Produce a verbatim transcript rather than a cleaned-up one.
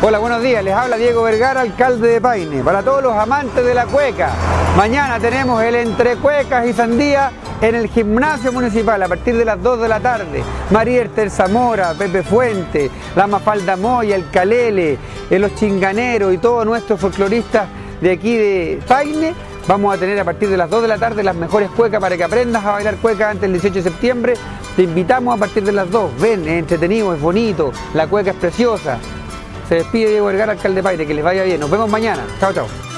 Hola, buenos días, les habla Diego Vergara, alcalde de Paine. Para todos los amantes de la cueca, mañana tenemos el entre cuecas y sandía en el gimnasio municipal a partir de las dos de la tarde. María Esther Zamora, Pepe Fuente, la Mafalda Moya, el Calele, los Chinganeros y todos nuestros folcloristas de aquí de Paine. Vamos a tener a partir de las dos de la tarde las mejores cuecas para que aprendas a bailar cueca antes del dieciocho de septiembre. Te invitamos a partir de las dos. Ven, es entretenido, es bonito, la cueca es preciosa. Se despide Diego Vergara, alcalde de Paine, que les vaya bien. Nos vemos mañana. Chao, chao.